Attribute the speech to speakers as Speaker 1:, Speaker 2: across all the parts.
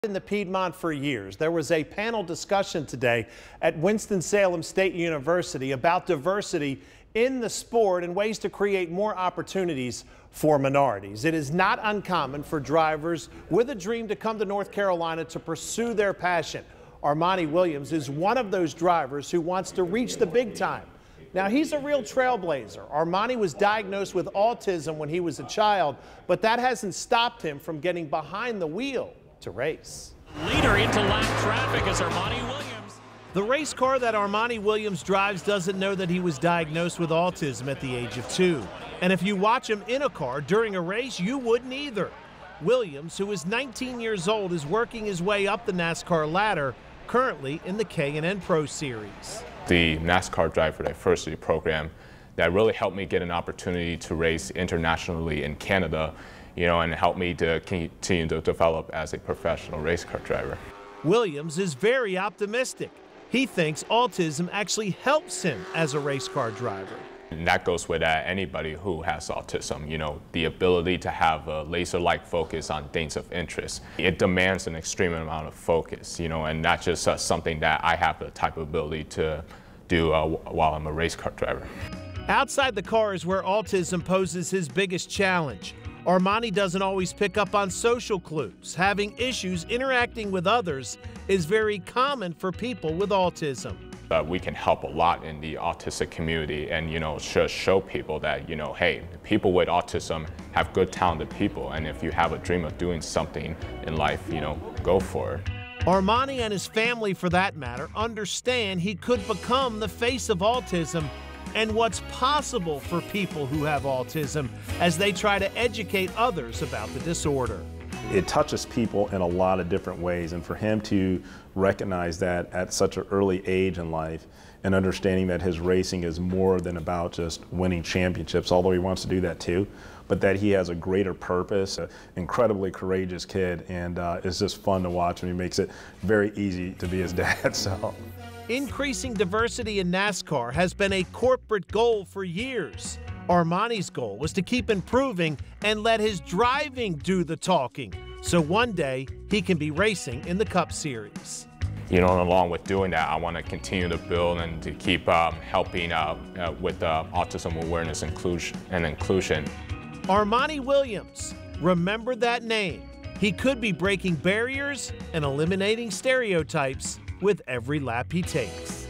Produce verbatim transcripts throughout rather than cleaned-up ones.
Speaker 1: In the Piedmont for years. There was a panel discussion today at Winston-Salem State University about diversity in the sport and ways to create more opportunities for minorities. It is not uncommon for drivers with a dream to come to North Carolina to pursue their passion. Armani Williams is one of those drivers who wants to reach the big time. Now, he's a real trailblazer. Armani was diagnosed with autism when he was a child, but that hasn't stopped him from getting behind the wheel to race.
Speaker 2: Leader into lap traffic is Armani Williams.
Speaker 3: The race car that Armani Williams drives doesn't know that he was diagnosed with autism at the age of two. And if you watch him in a car during a race, you wouldn't either. Williams, who is nineteen years old, is working his way up the NASCAR ladder, currently in the K and N Pro Series.
Speaker 4: The NASCAR Driver Diversity program that really helped me get an opportunity to race internationally in Canada, you know, and help me to continue to develop as a professional race car driver.
Speaker 3: Williams is very optimistic. He thinks autism actually helps him as a race car driver.
Speaker 4: And that goes with uh, anybody who has autism, you know, the ability to have a laser-like focus on things of interest. It demands an extreme amount of focus, you know, and not just uh, something that I have the type of ability to do uh, while I'm a race car driver.
Speaker 3: Outside the car is where autism poses his biggest challenge. Armani doesn't always pick up on social clues. Having issues interacting with others is very common for people with autism.
Speaker 4: Uh, we can help a lot in the autistic community and, you know, sh show people that, you know, hey, people with autism have good, talented people, and if you have a dream of doing something in life, you know, go for it.
Speaker 3: Armani and his family, for that matter, understand he could become the face of autism and what's possible for people who have autism as they try to educate others about the disorder.
Speaker 5: It touches people in a lot of different ways, and for him to recognize that at such an early age in life and understanding that his racing is more than about just winning championships, although he wants to do that too, but that he has a greater purpose, an incredibly courageous kid, and uh, it's just fun to watch, and he makes it very easy to be his dad. So.
Speaker 3: Increasing diversity in NASCAR has been a corporate goal for years. Armani's goal was to keep improving and let his driving do the talking, so one day he can be racing in the Cup Series.
Speaker 4: You know, and along with doing that, I want to continue to build and to keep um, helping uh, uh, with uh, autism awareness inclusion and inclusion.
Speaker 3: Armani Williams, remember that name. He could be breaking barriers and eliminating stereotypes with every lap he takes.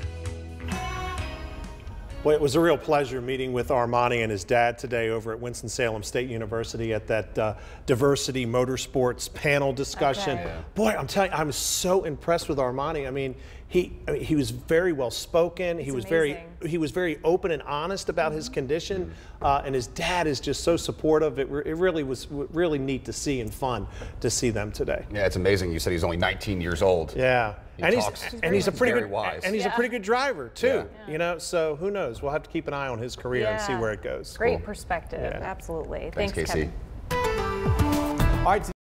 Speaker 1: Well, it was a real pleasure meeting with Armani and his dad today over at Winston-Salem State University at that uh, diversity motorsports panel discussion. Okay. Yeah. Boy, I'm telling you, I'm so impressed with Armani. I mean, he I mean, he was very well spoken. He was amazing. very he was very open and honest about mm-hmm. his condition, uh, and his dad is just so supportive. It, re it really was really neat to see and fun to see them today.
Speaker 6: Yeah, it's amazing. You said he's only nineteen years old.
Speaker 1: Yeah.
Speaker 6: He
Speaker 1: and
Speaker 6: talks,
Speaker 1: he's and he's a pretty good
Speaker 6: wise.
Speaker 1: and he's
Speaker 7: yeah.
Speaker 1: a pretty good driver too.
Speaker 7: Yeah.
Speaker 1: You know, so who knows? We'll have to keep an eye on his career
Speaker 7: yeah.
Speaker 1: and see where it goes.
Speaker 7: Great
Speaker 1: cool.
Speaker 7: perspective, yeah. absolutely.
Speaker 6: Thanks,
Speaker 7: Thanks,
Speaker 6: Casey.
Speaker 7: Kevin.
Speaker 1: All right.